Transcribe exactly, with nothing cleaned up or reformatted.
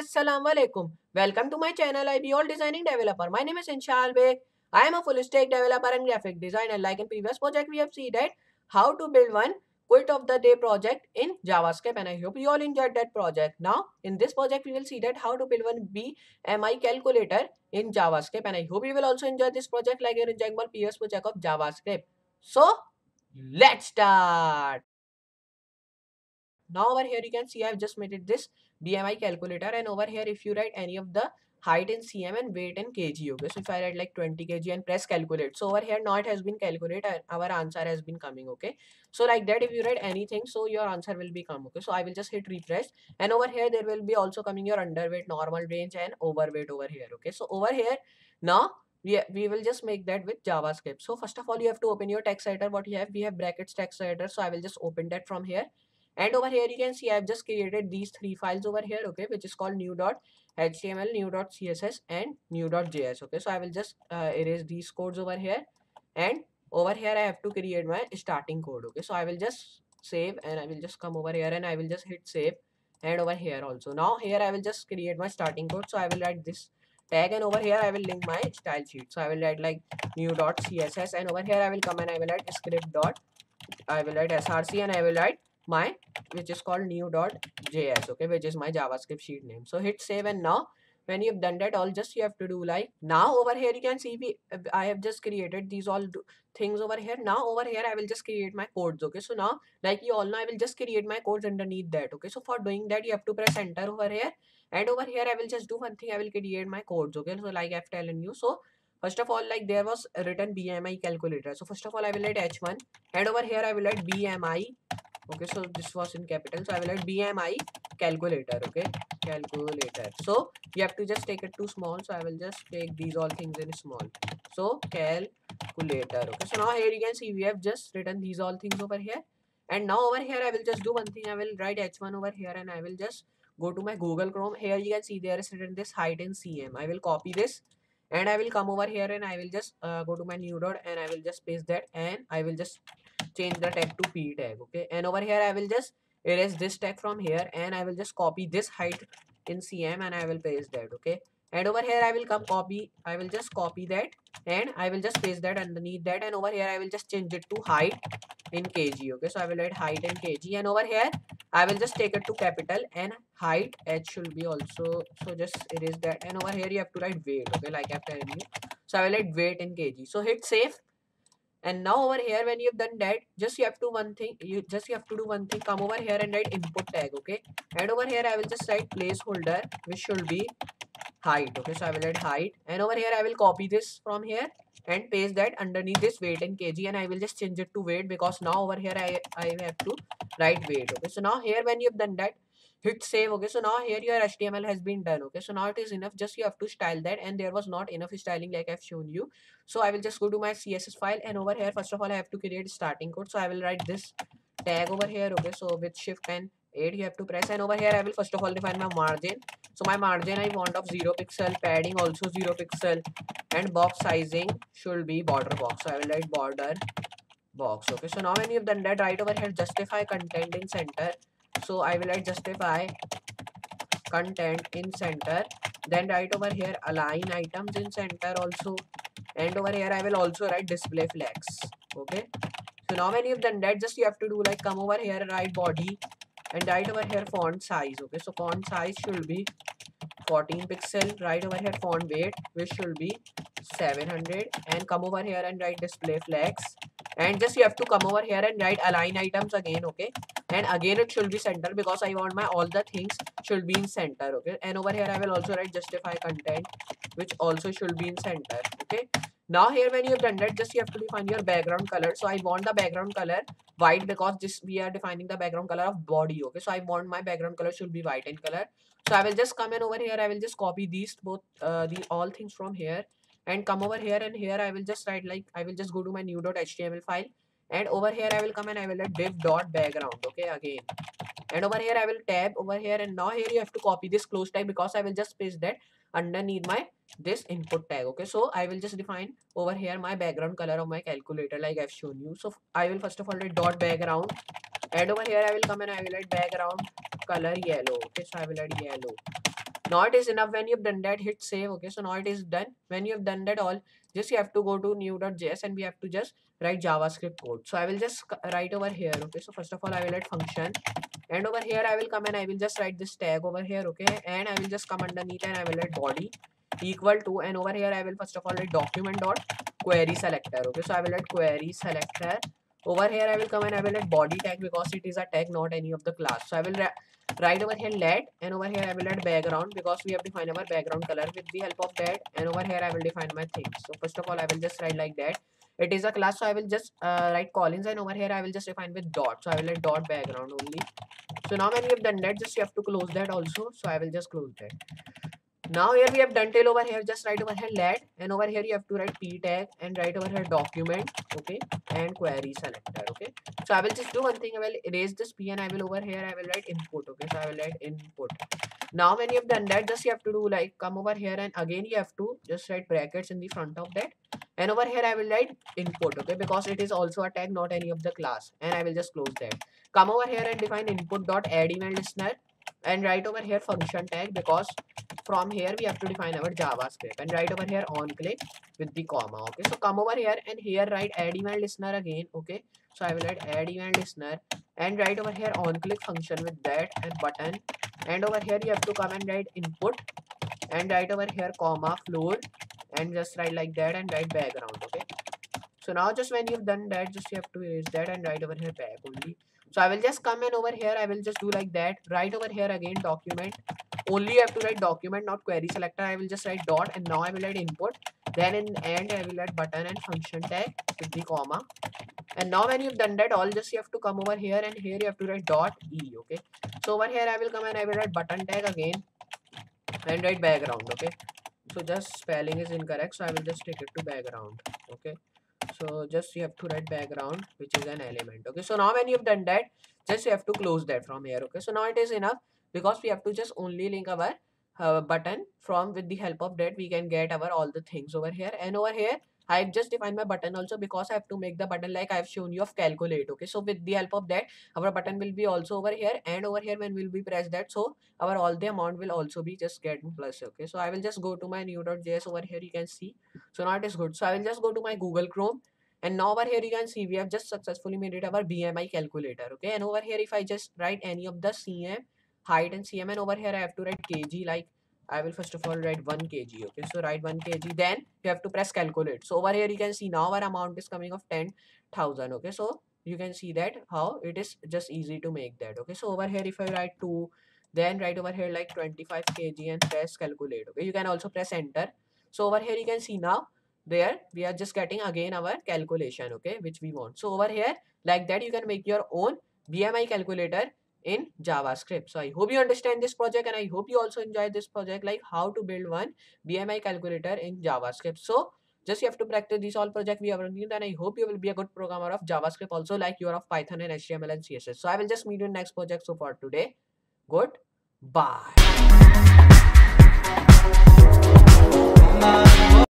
Assalamu alaikum. Welcome to my channel I B all Designing Developer. My name is Inshal Beg. I am a full stack developer and graphic designer. Like in previous project we have seen that how to build one quit of the day project in JavaScript, and I hope you all enjoyed that project. Now in this project we will see that how to build one B M I calculator in JavaScript, and I hope you will also enjoy this project like you're enjoying one previous project of JavaScript. So let's start. Now over here you can see I've just made it this B M I calculator, and over here if you write any of the height in cm and weight in kg, okay, so if I write like twenty kg and press calculate, so over here now it has been calculated, our answer has been coming, okay. So like that if you write anything, so your answer will become, okay. So I will just hit refresh, and over here there will be also coming your underweight, normal range and overweight over here, okay. So over here now we, we will just make that with JavaScript. So first of all you have to open your text editor. What you have, we have brackets text editor, so I will just open that from here. And over here you can see I've just created these three files over here, okay, which is called new.html, new.css and new.js, okay. So I will just uh, erase these codes over here, and over here I have to create my starting code, okay. So I will just save, and I will just come over here and I will just hit save, and over here also now here I will just create my starting code. So I will write this tag, and over here I will link my style sheet. So I will write like new.css, and over here I will come and I will write script dot, I will write src, and I will write my, which is called new.js, okay, which is my JavaScript sheet name. So hit save, and now when you've done that all, just you have to do like, now over here you can see we I have just created these all things over here. Now over here I will just create my codes, okay. So now like you all know I will just create my codes underneath that, okay. So for doing that you have to press enter over here, and over here I will just do one thing, I will create my codes, okay. So like I've telling you, so first of all like there was written B M I calculator. So first of all I will write H one, and over here I will write B M I, okay. So this was in capital, so I will write B M I calculator, okay, calculator. So you have to just take it too small, so I will just take these all things in small, so calculator, okay. So now here you can see we have just written these all things over here, and now over here I will just do one thing, I will write H one over here, and I will just go to my Google Chrome. Here you can see there is written this height in cm. I will copy this, and I will come over here and I will just uh, go to my new dot, and I will just paste that, and I will just change the tag to p tag, okay. And over here I will just erase this tag from here, and I will just copy this height in cm, and I will paste that, okay. And over here I will come copy, I will just copy that, and I will just paste that underneath that, and over here I will just change it to height in kg, okay. So I will write height in kg, and over here I will just take it to capital, and height h should be also, so just erase that, and over here you have to write weight, okay, like I'm telling you. So I will write weight in kg. So hit save, and now over here when you've done that, just you have to one thing, you just you have to do one thing, come over here and write input tag, okay. And over here I will just write placeholder, which should be height, okay. So I will write height, and over here I will copy this from here and paste that underneath this weight in kg, and I will just change it to weight, because now over here I, I have to write weight, okay. So now here when you've done that, hit save, okay. So now here your H T M L has been done, okay. So now it is enough, just you have to style that, and there was not enough styling like I've shown you. So I will just go to my C S S file, and over here first of all I have to create starting code. So I will write this tag over here, okay. So with shift and eight you have to press, and over here I will first of all define my margin. So my margin I want of zero pixel, padding also zero pixel, and box sizing should be border box. So I will write border box, okay. So now when you've done that, right over here justify content in center. So I will write justify content in center, then right over here align items in center also, and over here I will also write display flex, okay. So now when you've done that, just you have to do like come over here, write body, and right over here font size, okay. So font size should be fourteen pixel, right over here font weight, which should be seven hundred, and come over here and write display flex, and just you have to come over here and write align items again, okay. And again it should be center, because I want my all the things should be in center, okay. And over here I will also write justify content, which also should be in center, okay. Now here when you have done that, just you have to define your background color. So I want the background color white, because this we are defining the background color of body, okay. So I want my background color should be white in color. So I will just come in over here, I will just copy these both uh, the all things from here, and come over here, and here I will just write like, I will just go to my new.html file, and over here I will come and I will write div dot background, okay, again. And over here I will tab over here, and now here you have to copy this close tag, because I will just paste that underneath my this input tag, okay. So I will just define over here my background color of my calculator like I've shown you. So I will first of all write dot background, and over here I will come and I will write background color yellow, okay. So I will write yellow, Now it is enough. When you've done that, hit save. Okay, so now it is done. When you have done that all, just you have to go to new.js and we have to just write JavaScript code. So I will just write over here. Okay, so first of all I will write function, and over here I will come and I will just write this tag over here. Okay, and I will just come underneath and I will write body equal to, and over here I will first of all write document dot query selector. Okay, so I will write query selector. Over here I will come and I will write body tag because it is a tag, not any of the class. So I will write over here let, and over here I will add background because we have defined our background color with the help of that, and over here I will define my things. So first of all I will just write like that. It is a class, so I will just uh, write Collins, and over here I will just define with dot. So I will write dot background only. So now when we have done that, just you have to close that also. So I will just close that. Now here we have done till over here, just write over here let, and over here you have to write p tag and write over here document, okay, and query selector. Okay, so I will just do one thing. I will erase this p and I will over here I will write input. Okay, so I will write input. Now when you have done that, just you have to do like come over here and again you have to just write brackets in the front of that, and over here I will write input. Okay, because it is also a tag, not any of the class, and I will just close that. Come over here and define input dot add event listener, and write over here function tag because from here we have to define our JavaScript, and write over here on click with the comma. Okay, so come over here and here write add event listener again. Okay, so I will write add event listener and write over here on click function with that and button, and over here you have to come and write input and write over here comma floor and just write like that and write background. Okay, so now just when you've done that, just you have to erase that and write over here back only. So I will just come in over here, I will just do like that, write over here again document. Only you have to write document, not query selector. I will just write dot, and now I will write input. Then in end I will write button and function tag with the comma. And now when you've done that all, just you have to come over here and here you have to write dot e. Okay, so over here I will come and I will write button tag again and write background. Okay, so just spelling is incorrect, so I will just take it to background. Okay, so just you have to write background, which is an element. Okay, so now when you've done that, just you have to close that from here. Okay, so now it is enough because we have to just only link our uh, button. From with the help of that we can get our all the things over here, and over here I've just defined my button also because I have to make the button like I've shown you of calculate. Okay, so with the help of that our button will be also over here, and over here when we'll be press that, so our all the amount will also be just getting plus. Okay, so I will just go to my new.js over here, you can see. So now it is good. So I will just go to my Google Chrome, and now over here you can see we have just successfully made it our B M I calculator. Okay, and over here if I just write any of the C M, height and C M, and over here I have to write kg, like I will first of all write one kg. Okay, so write one kg, then you have to press calculate. So over here you can see now our amount is coming of ten thousand. Okay, so you can see that how it is just easy to make that. Okay, so over here if I write two, then write over here like twenty-five kg and press calculate. Okay, you can also press enter. So over here you can see now there we are just getting again our calculation, okay, which we want. So over here like that you can make your own B M I calculator in JavaScript. So I hope you understand this project, and I hope you also enjoy this project, like how to build one B M I calculator in JavaScript. So just you have to practice these all project we have running, and I hope you will be a good programmer of JavaScript also, like you are of Python and H T M L and C S S. So I will just meet you in next project. So for today, good bye.